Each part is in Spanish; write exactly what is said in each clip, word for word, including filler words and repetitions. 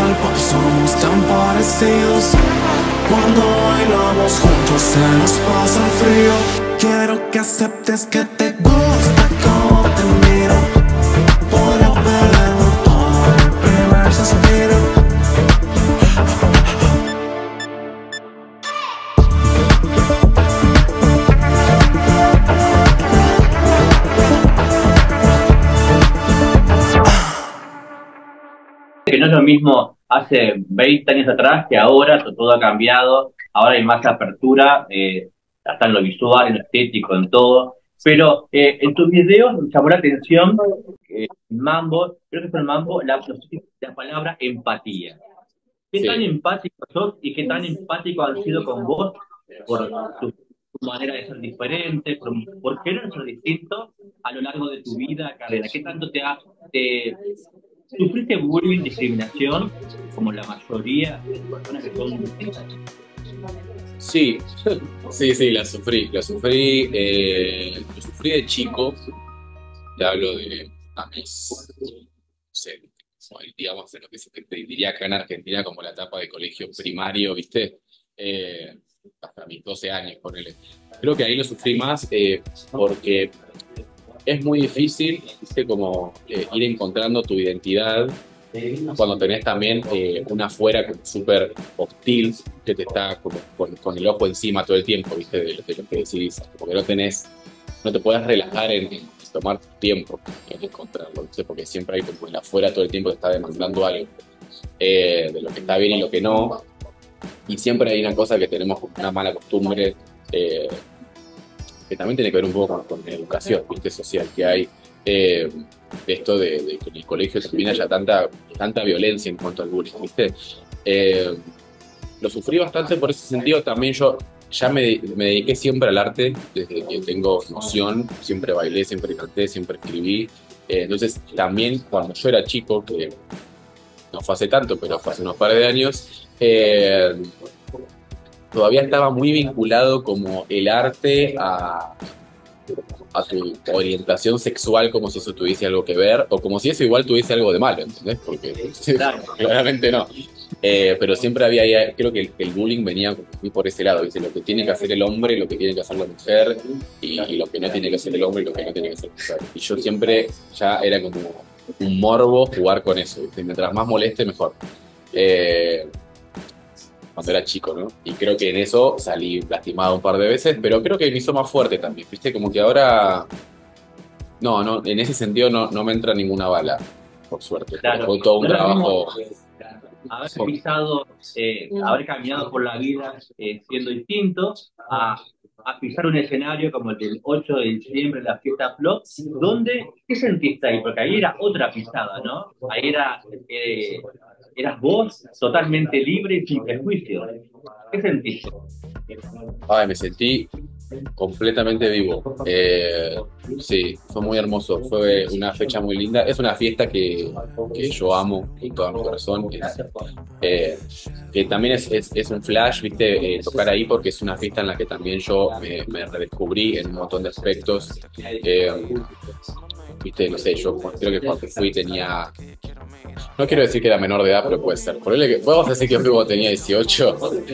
el pop somos tan parecidos. Cuando bailamos juntos se nos pasa el frío. Quiero que aceptes que te gusta como te miro. Podría perderlo todo en el primer suspiro. Que no es lo mismo hace veinte años atrás que ahora, todo ha cambiado, ahora hay más apertura, eh, hasta en lo visual, en lo estético, en todo. Pero eh, en tus videos me llamó la atención, eh, Mambo, creo que fue el Mambo, la, la palabra empatía. ¿Qué Sí. tan empático sos y qué tan empático han sido con vos por tu, tu manera de ser diferente, por, por qué no ser distinto a lo largo de tu vida, carrera? ¿Qué tanto te ha... Te, ¿Sufriste bullying, discriminación, como la mayoría de las personas que son distintas? Sí, sí, sí, la sufrí, la sufrí, eh, lo sufrí de chico, te hablo de a mis, no sé, digamos, de lo que se te diría acá en Argentina como la etapa de colegio primario, ¿viste? Eh, hasta mis doce años, ponele. Creo que ahí lo sufrí más eh, porque es muy difícil, ¿viste? Como eh, ir encontrando tu identidad cuando tenés también eh, una afuera como súper hostil que te está como con, con el ojo encima todo el tiempo, ¿viste? De, de lo que decís, porque no tenés, no te podés relajar en, en tomar tu tiempo en encontrarlo, ¿viste? Porque siempre hay como el afuera todo el tiempo te está demandando algo eh, de lo que está bien y lo que no, y siempre hay una cosa que tenemos como una mala costumbre eh, que también tiene que ver un poco con, con educación, ¿viste? Social que hay, eh, esto de, de que en el colegio también haya tanta, tanta violencia en cuanto al bullying, ¿viste? Eh, lo sufrí bastante por ese sentido. También yo ya me, me dediqué siempre al arte, desde que tengo noción, siempre bailé, siempre canté, siempre escribí. Eh, entonces también cuando yo era chico, que no fue hace tanto, pero fue hace unos par de años, eh, todavía estaba muy vinculado como el arte a, a tu orientación sexual, como si eso tuviese algo que ver, o como si eso igual tuviese algo de malo, ¿entendés? Porque Claro. claramente no. Eh, pero siempre había, ahí, creo que el, el bullying venía muy por ese lado, ¿viste? Lo que tiene que hacer el hombre, lo que tiene que hacer la mujer, y, y lo que no tiene que hacer el hombre y lo que no tiene que hacer la mujer. Y yo siempre ya era como un morbo jugar con eso, ¿viste? Mientras más moleste, mejor. Eh, cuando era chico, ¿no? Y creo que en eso salí lastimado un par de veces, pero creo que me hizo más fuerte también, ¿viste? Como que ahora... No, no, en ese sentido no, no me entra ninguna bala, por suerte. Claro. Fue todo un No es lo trabajo... mismo haber pisado, eh, haber caminado por la vida eh, siendo distinto, a, a pisar un escenario como el del ocho de diciembre, la fiesta Flop, donde, ¿qué sentiste ahí? Porque ahí era otra pisada, ¿no? Ahí era, eh, eras vos totalmente libre y sin prejuicio. ¿Qué sentiste? Ay, me sentí completamente vivo. Eh, sí, fue muy hermoso. Fue una fecha muy linda. Es una fiesta que, que yo amo con todo mi corazón. Es, eh, que también es, es, es un flash, ¿viste? Eh, tocar ahí porque es una fiesta en la que también yo me, me redescubrí en un montón de aspectos. Eh, ¿Viste? No sé, yo creo que cuando fui tenía... No quiero decir que era menor de edad, pero puede ser. Por que, podemos decir que yo cuando tenía dieciocho.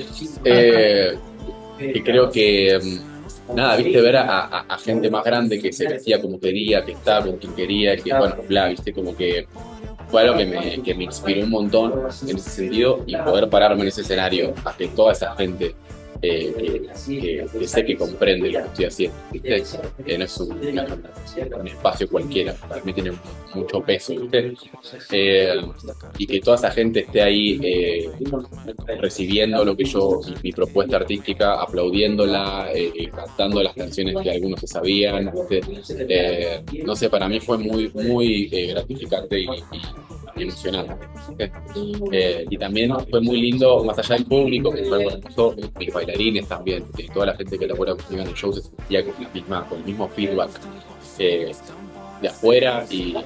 Eh, y creo que... Nada, viste, ver a, a, a gente más grande que se vestía como quería, que estaba con quien quería, que bueno, bla, viste, como que fue algo que me, que me inspiró un montón en ese sentido, y poder pararme en ese escenario a que toda esa gente eh, que, que, que sé que comprende lo que estoy haciendo, viste, eh, no es un, una, un espacio cualquiera, para mí tiene mucho peso, viste, eh, y que toda esa gente esté ahí eh, recibiendo lo que yo, mi, mi propuesta artística, aplaudiéndola, eh, cantando las canciones que algunos se sabían, ¿viste? Eh, no sé, para mí fue muy, muy eh, gratificante y, y, y emocionante. ¿Viste? Eh, y también fue muy lindo, más allá del público, que fue hermoso, mis bailarines también, que toda la gente que labora conmigo en el show se sentía con, la misma, con el mismo feedback eh, de afuera, y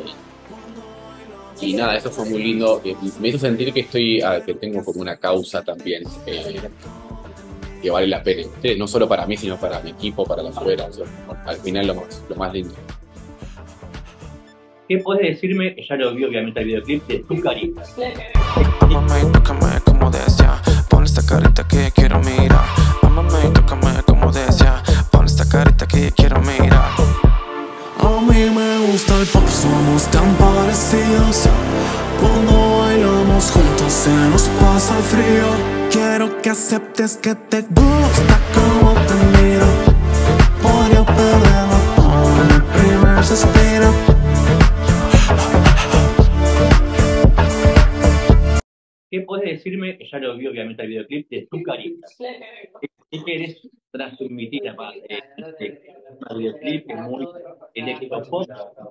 Y nada, eso fue muy lindo. Me hizo sentir que estoy, que tengo como una causa también eh, que vale la pena. No solo para mí, sino para mi equipo, para la afuera. O sea, al final lo más, lo más lindo. ¿Qué puedes decirme? Ya lo vi obviamente el videoclip de Tu Carita. Amame, tócame como desea, pon esta carita que quiero mirar. Amame, tócame como desea, pon esta carita que quiero mirar. A mí me gusta el pop, somos tan parecidos. Cuando bailamos juntos se nos pasa el frío. Quiero que aceptes que te gusta como te miro. Podría perderlo con el primer suspiro. ¿Qué puedes decirme? Ya lo vi obviamente el videoclip de Tu Carita. ¿Qué querés transmitir aparte de este videoclip que es muy eléctrico pop?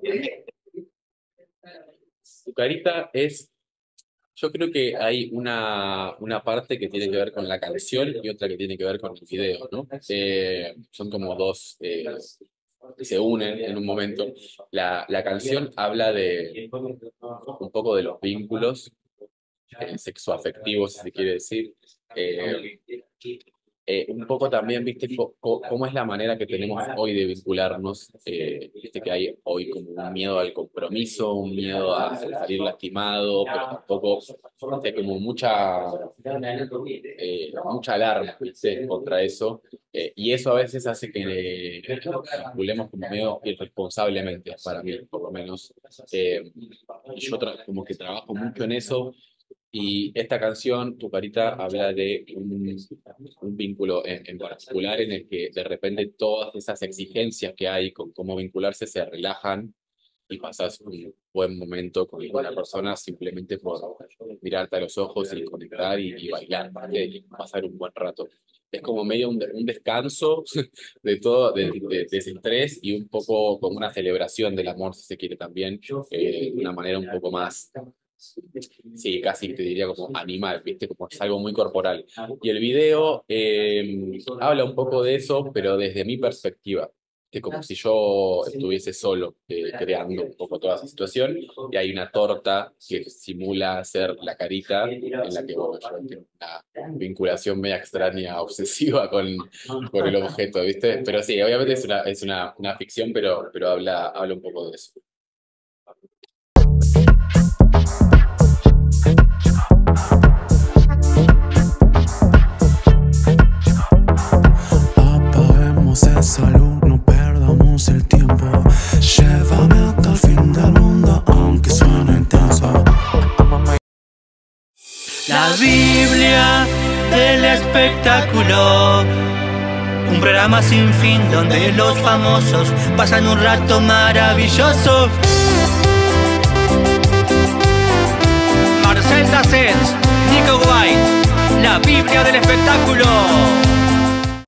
Tu Carita es, yo creo que hay una, una parte que tiene que ver con la canción y otra que tiene que ver con el video, ¿no? Eh, son como dos eh, que se unen en un momento. La, la canción habla de un poco de los vínculos eh, sexoafectivos, si se quiere decir. Eh, eh, un poco también, viste, co- co- cómo es la manera que tenemos hoy de vincularnos. Eh, viste que hay hoy como un miedo al compromiso, un miedo a salir lastimado, pero tampoco viste, como mucha, eh, mucha alarma, viste, contra eso. Eh, y eso a veces hace que eh, nos vinculemos como medio irresponsablemente, para mí, por lo menos. Eh, y yo tra- como que trabajo mucho en eso. Y esta canción, Tu Carita, habla de un, un vínculo en, en particular en el que de repente todas esas exigencias que hay con cómo vincularse se relajan y pasas un buen momento con una persona simplemente por mirarte a los ojos y conectar y, y bailar, ¿vale? Y pasar un buen rato. Es como medio un, de- un descanso de todo, de, de- de ese estrés y un poco como una celebración del amor, si se quiere también, eh, de una manera un poco más. Sí, casi te diría como animal, ¿viste? Como es algo muy corporal. Y el video eh, habla un poco de eso, pero desde mi perspectiva, que como si yo estuviese solo eh, creando un poco toda esa situación, y hay una torta que simula ser la carita, en la que bueno, yo tengo una vinculación media extraña, obsesiva con, con el objeto, ¿viste? Pero sí, obviamente es una, es una, una ficción, pero, pero habla, habla un poco de eso. Apaguemos esa luz, no perdamos el tiempo. Llévame hasta el fin del mundo, aunque suene intenso. La Biblia del espectáculo. Un programa sin fin donde los famosos pasan un rato maravilloso. Marcel Dacet, Nico White, la Biblia del espectáculo.